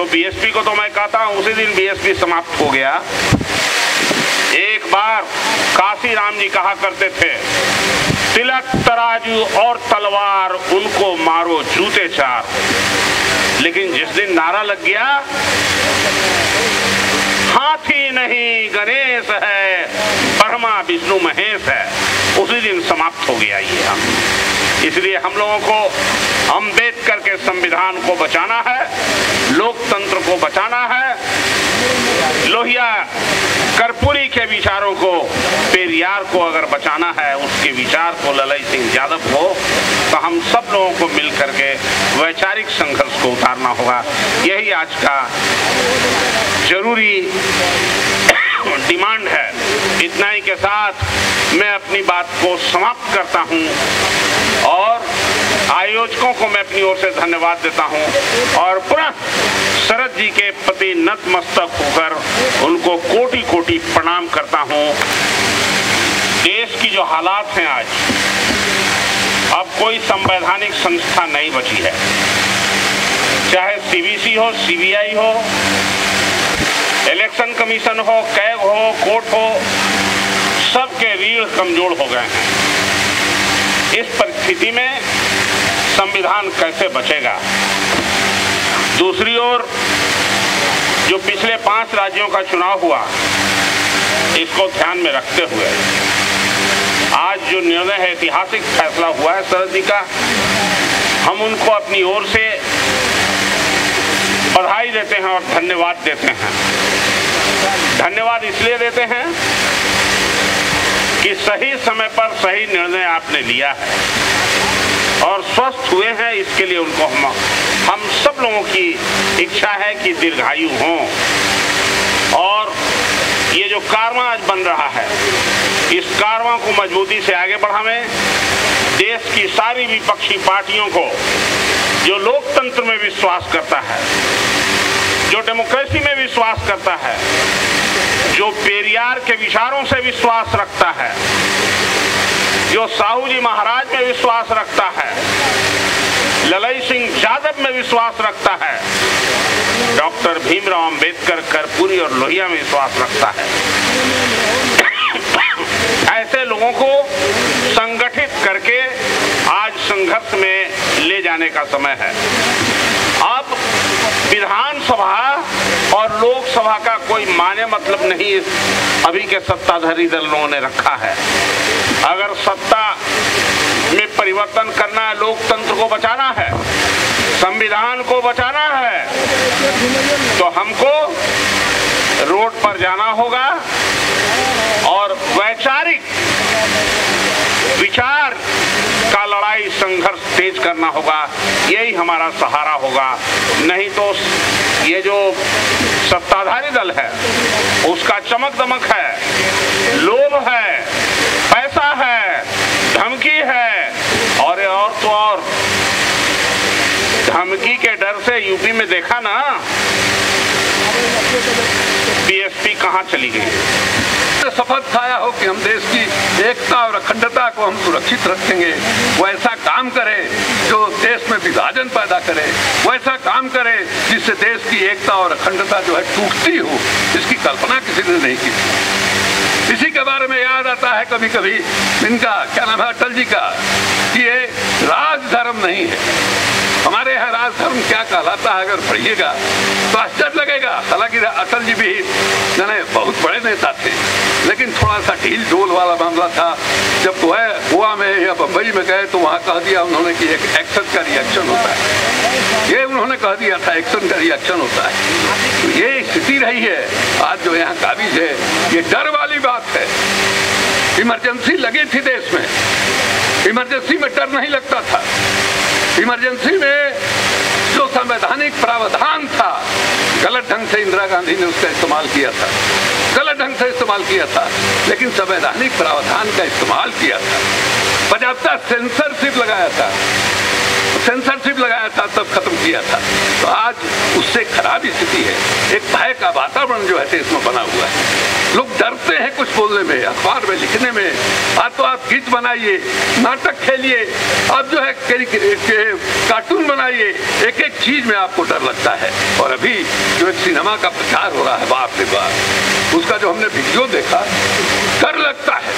BSP को तो मैं कहता हूं उसी दिन बीएसपी समाप्त हो गया। एक बार काशीराम जी कहा करते थे, तिलक तराजू और तलवार उनको मारो जूते चार। लेकिन जिस दिन नारा लग गया हाथी नहीं गणेश है, ब्रह्मा विष्णु महेश है, उसी दिन समाप्त हो गया ये हम। इसलिए हम लोगों को अम्बेडकर के संविधान को बचाना है, लोकतंत्र को बचाना है, लोहिया कर्पूरी के विचारों को, पेरियार को अगर बचाना है, उसके विचार को, ललई सिंह यादव को, तो हम सब लोगों को मिलकर के वैचारिक संघर्ष को उतारना होगा। यही आज का जरूरी डिमांड है। इतना ही के साथ मैं अपनी बात को समाप्त करता हूं और आयोजकों को मैं अपनी ओर से धन्यवाद देता हूं और पुनः शरद जी के प्रति नतमस्तक होकर उनको कोटि कोटि प्रणाम करता हूं। देश की जो हालात हैं आज, अब कोई संवैधानिक संस्था नहीं बची है, चाहे सीबीसी हो, सीबीआई हो, इलेक्शन कमीशन हो, कैग हो, कोर्ट हो, सबके रीढ़ कमजोर हो गए हैं। इस परिस्थिति में संविधान कैसे बचेगा? दूसरी ओर जो पिछले 5 राज्यों का चुनाव हुआ, इसको ध्यान में रखते हुए आज जो निर्णय है, ऐतिहासिक फैसला हुआ है शरद जी का, हम उनको अपनी ओर से बधाई देते हैं और धन्यवाद देते हैं। धन्यवाद इसलिए देते हैं कि सही समय पर सही निर्णय आपने लिया है और स्वस्थ हुए हैं, इसके लिए उनको हम सब लोगों की इच्छा है कि दीर्घायु हों। और ये जो कारवां आज बन रहा है, इस कारवां को मजबूती से आगे बढ़ावें। देश की सारी विपक्षी पार्टियों को, जो लोकतंत्र में विश्वास करता है, जो डेमोक्रेसी में विश्वास करता है, जो पेरियार के विचारों से विश्वास रखता है, जो साहू जी महाराज में विश्वास रखता है, ललई सिंह यादव में विश्वास रखता है, डॉक्टर भीमराव अंबेडकर कर्पूरी और लोहिया में विश्वास रखता है, ऐसे लोगों को संगठित करके आज संघर्ष में ले जाने का समय है। अब विधानसभा और लोकसभा का कोई माने मतलब नहीं अभी के सत्ताधारी दलों ने रखा है। अगर सत्ता में परिवर्तन करना है, लोकतंत्र को बचाना है, संविधान को बचाना है, तो हमको रोड पर जाना होगा और वैचारिक विचार का लड़ाई संघर्ष तेज करना होगा। यही हमारा सहारा होगा। नहीं तो ये जो सत्ताधारी दल है उसका चमक दमक है, लोभ है, पैसा है, धमकी है और तो और धमकी के डर से यूपी में देखा ना बीएसपी कहां चली गई। शपथ खाया हो कि हम देश की एकता और अखंडता को हम सुरक्षित रखेंगे, वो ऐसा काम करे जो देश में विभाजन पैदा करे, वो ऐसा काम करे जिससे देश की एकता और अखंडता जो है टूटती हो, इसकी कल्पना किसी ने नहीं की। इसी के बारे में याद आता है कभी कभी इनका क्या नाम है, अटल जी का, कि ये राजधर्म नहीं है। हमारे यहाँ राजधर्म क्या कहलाता है अगर पढ़िएगा तो आश्चर्य लगेगा। हालांकि अटल जी भी जाने बहुत बड़े नेता थे, लेकिन थोड़ा सा ढील ढोल वाला मामला था। जब गोवा में या बम्बई में गए तो वहाँ कह दिया उन्होंने कि एक एक्शन का रिएक्शन होता है, ये उन्होंने कह दिया था एक्शन का रिएक्शन होता है। तो ये स्थिति रही है आज जो यहाँ काबिज है। ये डर वाली बात है। इमरजेंसी लगी थी देश में, इमरजेंसी में डर नहीं लगता था। इमरजेंसी में जो संवैधानिक प्रावधान था, गलत ढंग से इंदिरा गांधी ने उसका इस्तेमाल किया था, गलत ढंग से इस्तेमाल किया था, लेकिन संवैधानिक प्रावधान का इस्तेमाल किया था। बजाबता सेंसरशिप लगाया था। सेंसरशिप लगाया था तब खत्म किया था। तो आज उससे खराब स्थिति है, एक भय का वातावरण जो है देश में बना हुआ है। लोग डरते हैं कुछ बोलने में, अखबार में लिखने में। आज तो आप गीत बनाइए, नाटक खेलिए, आप जो है कार्टून बनाइए, एक एक चीज में आपको डर लगता है। और अभी जो एक सिनेमा का प्रचार हो रहा है, बाप रे बाप, उसका जो हमने वीडियो देखा, डर लगता है,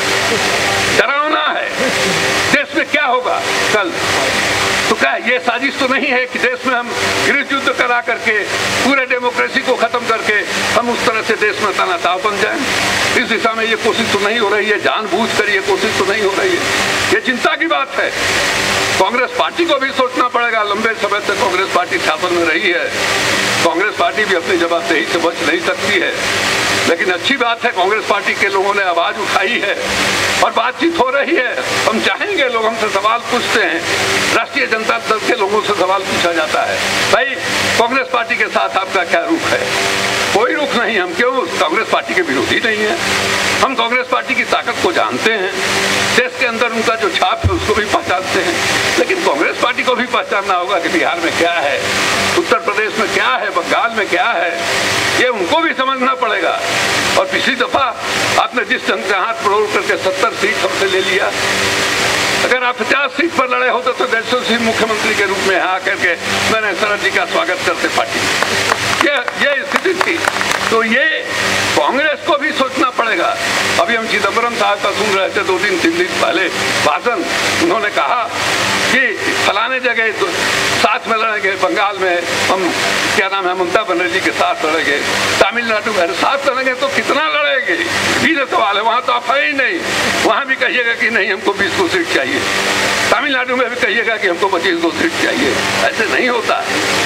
डरावना है। देश में क्या होगा कल? तो क्या ये साजिश तो नहीं है कि देश में हम गृह युद्ध करा करके पूरे डेमोक्रेसी को खत्म करके हम उस तरह से देश में तनाव बन जाएं? इस दिशा में ये कोशिश तो नहीं हो रही है, जानबूझकर ये कोशिश तो नहीं हो रही है। ये चिंता की बात है। कांग्रेस पार्टी को भी सोचना पड़ेगा। लंबे समय तक कांग्रेस पार्टी शासन में रही है, कांग्रेस पार्टी भी अपनी जवाबदेही से बच नहीं सकती है। लेकिन अच्छी बात है, कांग्रेस पार्टी के लोगों ने आवाज उठाई है और बातचीत हो रही है। हम चाहेंगे, लोग हमसे सवाल पूछते हैं, राष्ट्रीय जनता दल के लोगों से सवाल पूछा जाता है, भाई कांग्रेस पार्टी के साथ आपका क्या रुख है? कोई रुख नहीं। हम क्यों कांग्रेस पार्टी के विरोधी नहीं है, हम कांग्रेस पार्टी की ताकत को जानते हैं, देश के अंदर उनका जो छाप है उसको भी पहचानते हैं। लेकिन कांग्रेस पार्टी को भी पहचानना होगा कि बिहार में क्या है, उत्तर प्रदेश में क्या है, बंगाल में क्या है, ये उनको भी समझना पड़ेगा। और पिछली दफा आपने जिस ढंग से हाथ परोड़ करके 70 सीट हमसे ले लिया, अगर आप 50 सीट पर लड़े होते तो 150 सीट मुख्यमंत्री के रूप में यहाँ करके मैंने शरद जी का स्वागत करते पार्टी। ये स्थिति थी। तो ये कांग्रेस को भी सोचना पड़ेगा। अभी हम चिदम्बरम साहब का सुन रहे थे 2-3 दिन पहले भाषण, उन्होंने कहा कि फलाने जगह तो साथ में लड़ेंगे, बंगाल में हम क्या नाम है ममता बनर्जी के साथ लड़ेंगे, तमिलनाडु में साथ लड़ेंगे, तो कितना लड़ेंगे? भी सवाल है। वहाँ तो आप है ही नहीं, वहाँ भी कहिएगा कि नहीं हमको 20 सीट चाहिए, तमिलनाडु में भी कहिएगा कि हमको 25 सीट चाहिए। ऐसे नहीं होता,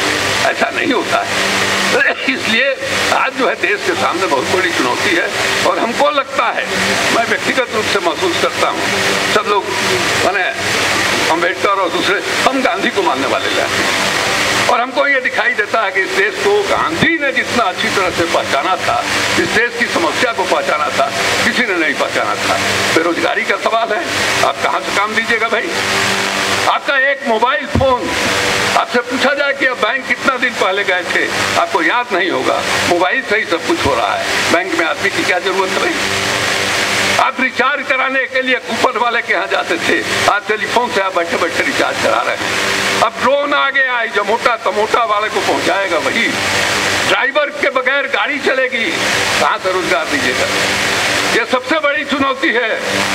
ऐसा नहीं होता है। इसलिए आज जो है देश के सामने बहुत बड़ी चुनौती है। और हमको लगता है, मैं व्यक्तिगत रूप से महसूस करता हूँ, सब लोग माने अम्बेडकर और दूसरे, हम गांधी को मानने वाले लोग हैं। और हमको ये दिखाई देता है कि इस देश को गांधी ने जितना अच्छी तरह से पहचाना था, इस देश की समस्या को पहचाना था, किसी ने नहीं पहचाना था। बेरोजगारी का सवाल है, आप कहाँ से काम दीजिएगा भाई? आपका एक मोबाइल फोन, आपसे पूछा जाए कि अब बैंक कितना दिन पहले गए थे, आपको याद नहीं होगा। मोबाइल से ही सब कुछ हो रहा है, बैंक में आदमी की क्या जरूरत रही? आप रिचार्ज कराने के लिए कूपन वाले के यहाँ जाते थे, आज टेलीफोन से आप बैठे बैठे रिचार्ज करा रहे हैं। अब ड्रोन आगे आई जो मोटा तमोटा वाले को पहुंचाएगा वही, ड्राइवर के बगैर गाड़ी चलेगी, कहाँ से रोजगार दीजिएगा? ये सबसे बड़ी चुनौती है,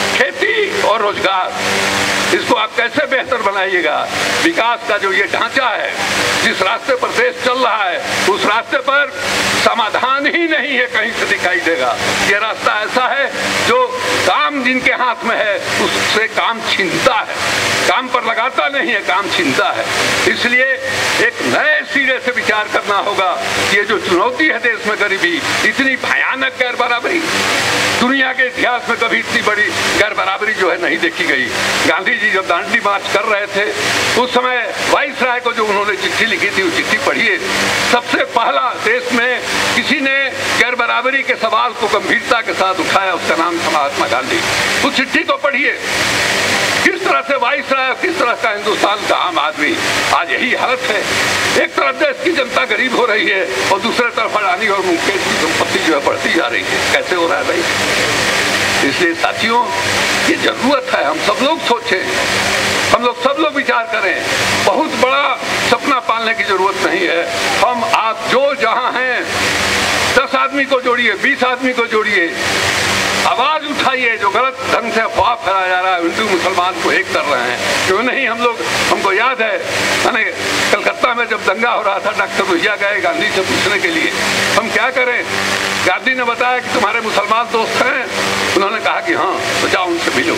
खेती और रोजगार। इसको आप कैसे बेहतर बनाइएगा? विकास का जो ये ढांचा है, जिस रास्ते पर देश चल रहा है, उस रास्ते पर समाधान ही नहीं है, कहीं से दिखाई देगा। ये रास्ता ऐसा है जो काम जिनके हाथ में है उससे काम छीनता है, काम पर लगाता नहीं है, काम छीनता है। इसलिए एक नए सिरे से विचार करना होगा। ये जो चुनौती है देश में, गरीबी, इतनी भयानक गैर बराबरी, दुनिया के इतिहास में कभी इतनी बड़ी गैर बराबरी जो है नहीं देखी गई। गांधी जी जब दांडी मार्च कर रहे थे, उस समय वाइसराय को जो उन्होंने चिट्ठी लिखी थी, वो चिट्ठी पढ़िए। सबसे पहला देश में किसी ने गैर बराबरी के सवाल को गंभीरता के साथ उठाया, उसका नाम था महात्मा गांधी। उस चिट्ठी को पढ़िए, किस तरह से वाइसराय, किस तरह का हिंदुस्तान का आम आदमी। आज यही हालत है, एक तरफ देश की जनता गरीब हो रही है और दूसरे तरफ अडानी और मुकेश की संपत्ति जो है बढ़ती जा रही है। कैसे हो रहा है भाई? इसलिए साथियों, ये जरूरत है हम सब लोग सोचें, हम लोग सब लोग विचार करें। बहुत बड़ा सपना पालने की जरूरत नहीं है। हम आप जो जहां हैं 10 आदमी को जोड़िए, 20 आदमी को जोड़िए, आवाज उठाइए। जो गलत ढंग से अफवाह फैलाया जा रहा है, हिंदू मुसलमान को एक कर रहे हैं, क्यों नहीं? हम लोग, हमको याद है मैंने कलकत्ता में जब दंगा हो रहा था, डॉक्टर भैया गए गांधी से पूछने के लिए हम क्या करें। गांधी ने बताया कि तुम्हारे मुसलमान दोस्त हैं, उन्होंने कहा कि हाँ, तो जाओ उनसे मिलो।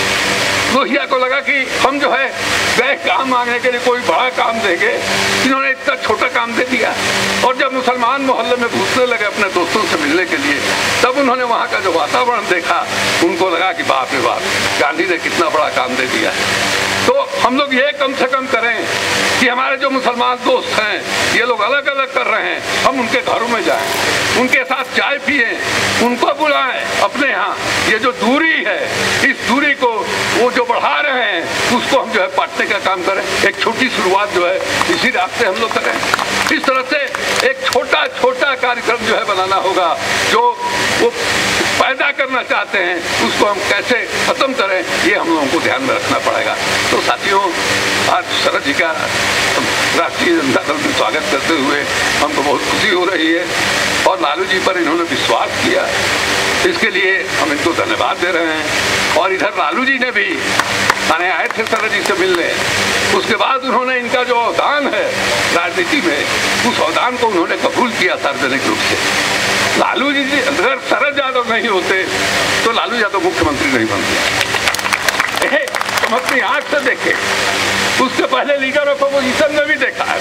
लोहिया को लगा कि हम जो है गए काम मांगने के लिए, कोई बड़ा काम देंगे, इन्होंने इतना छोटा काम दे दिया। और जब मुसलमान मोहल्ले में घुसने लगे अपने दोस्तों से मिलने के लिए, तब उन्होंने वहाँ का जो वातावरण देखा, उनको लगा कि बाप रे बाप, गांधी ने कितना बड़ा काम दे दिया है। तो हम लोग ये कम से कम करें कि हमारे जो मुसलमान दोस्त हैं ये लोग अलग अलग कर रहे हैं, हम उनके घरों में जाएं, उनके साथ चाय पिए, उनको बुलाएं अपने यहाँ। ये जो दूरी है, इस दूरी को वो जो बढ़ा रहे हैं उसको हम जो है पाटने का काम करें। एक छोटी शुरुआत जो है इसी रास्ते हम लोग करें। इस तरह से एक छोटा छोटा कार्यक्रम जो है बनाना होगा, जो वो पैदा करना चाहते हैं उसको हम कैसे खत्म करें, ये हम लोगों को ध्यान में रखना पड़ेगा। तो साथियों, आज शरद जी का राष्ट्रीय जनता दल में स्वागत करते हुए हमको बहुत खुशी हो रही है और लालू जी पर इन्होंने विश्वास किया, इसके लिए हम इनको धन्यवाद दे रहे हैं। और इधर लालू जी ने भी थाने आए थे शरद जी से मिलने, उसके बाद उन्होंने इनका जो अवदान है राजनीति में, उस अवदान को उन्होंने कबूल किया सार्वजनिक रूप से। लालू जी अगर शरद यादव नहीं होते तो लालू यादव मुख्यमंत्री नहीं बनते। तुम अपनी आंख से देखे, उससे पहले लीडर ऑफ अपोजिशन ने भी देखा है,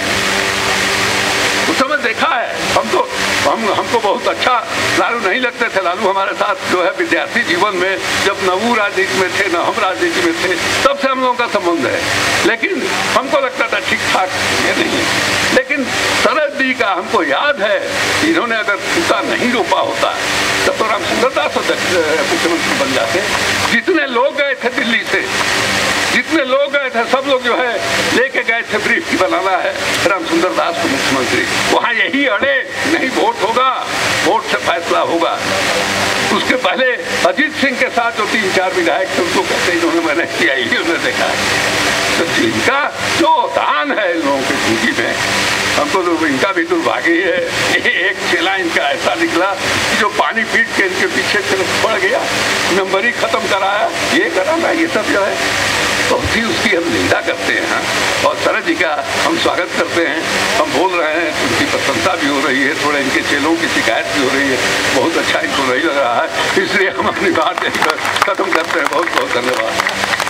उस समय देखा है। हमको बहुत अच्छा लालू नहीं लगते थे। लालू हमारे साथ जो है विद्यार्थी जीवन में, जब न वो राजनीति में थे न हम राजनीति में थे, तब से हम लोगों का संबंध है, लेकिन हमको लगता था ठीक ठाक ये नहीं। लेकिन शरद जी का हमको याद है, इन्होंने अगर सूखा नहीं रोपा होता तब तो रामचंद्र दास मुख्यमंत्री बन जाते। जितने लोग गए थे दिल्ली से, जितने लोग गए थे, सब लोग जो है लेके गए थे ब्रीफ की बनाना है रामचंद्र दास को मुख्यमंत्री। वहाँ यही अड़े नहीं, वोट होगा, वोट से फैसला होगा। उसके पहले अजीत सिंह के साथ जो 3-4 विधायक थे उनको कहते इन्होंने मैंने किया ही उन्होंने देखा। तो जिनका जो दान है इन लोगों की जिंदगी में, हमको तो इनका भी दुर्भाग्य है। एक चेला इनका ऐसा निकला कि जो पानी पीट के इनके पीछे पड़ गया, नंबर ही खत्म कराया, ये कराना, ये सब जो है तो उसकी हम निंदा करते हैं और शरद जी का हम स्वागत करते हैं। हम बोल रहे हैं, उनकी प्रशंसा भी हो रही है, थोड़े इनके चेलों की शिकायत भी हो रही है, बहुत अच्छा इनको नहीं लग रहा है, इसलिए हम अपनी बात खत्म करते हैं। बहुत बहुत धन्यवाद।